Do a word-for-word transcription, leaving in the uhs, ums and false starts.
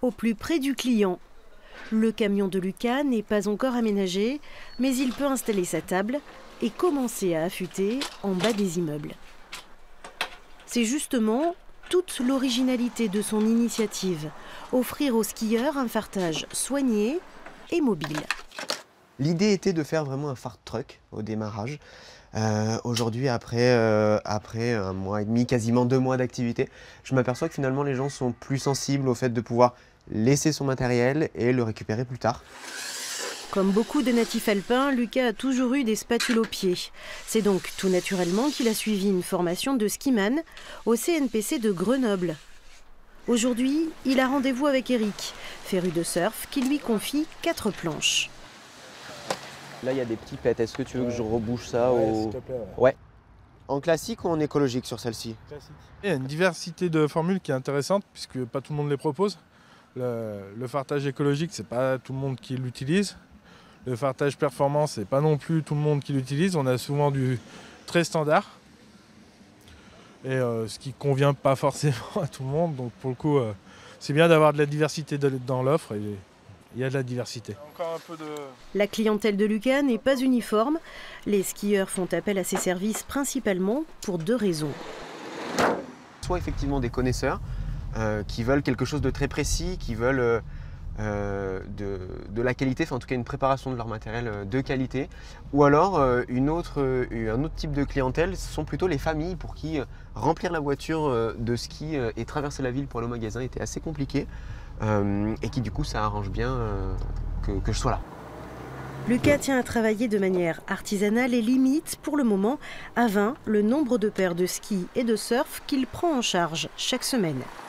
au plus près du client. Le camion de Lucas n'est pas encore aménagé, mais il peut installer sa table et commencer à affûter en bas des immeubles. C'est justement toute l'originalité de son initiative, offrir aux skieurs un fartage soigné et mobile. L'idée était de faire vraiment un fart truck au démarrage. Euh, Aujourd'hui, après, euh, après un mois et demi, quasiment deux mois d'activité, je m'aperçois que finalement les gens sont plus sensibles au fait de pouvoir laisser son matériel et le récupérer plus tard. Comme beaucoup de natifs alpins, Lucas a toujours eu des spatules aux pieds. C'est donc tout naturellement qu'il a suivi une formation de skiman au C N P C de Grenoble. Aujourd'hui, il a rendez-vous avec Eric, féru de surf, qui lui confie quatre planches. Là, il y a des petits pets. Est-ce que tu veux ouais. que je rebouche ça ouais, au... s'il te plaît, ouais. ouais. En classique ou en écologique sur celle-ci? Classique. Il y a une diversité de formules qui est intéressante puisque pas tout le monde les propose. Le, le fartage écologique, c'est pas tout le monde qui l'utilise. Le fartage performance, c'est pas non plus tout le monde qui l'utilise. On a souvent du très standard. Et euh, ce qui convient pas forcément à tout le monde. Donc pour le coup, euh, c'est bien d'avoir de la diversité de, dans l'offre. Et il y a de la diversité. Encore un peu de... La clientèle de Lucas n'est pas uniforme. Les skieurs font appel à ses services principalement pour deux raisons. Soit effectivement des connaisseurs euh, qui veulent quelque chose de très précis, qui veulent euh, euh, de, de la qualité, enfin en tout cas une préparation de leur matériel euh, de qualité. Ou alors euh, une autre, euh, un autre type de clientèle, ce sont plutôt les familles pour qui euh, remplir la voiture euh, de ski euh, et traverser la ville pour aller au magasin était assez compliqué. Euh, et qui du coup ça arrange bien euh, que, que je sois là. Lucas tient à travailler de manière artisanale et limite pour le moment à vingt le nombre de paires de skis et de surf qu'il prend en charge chaque semaine.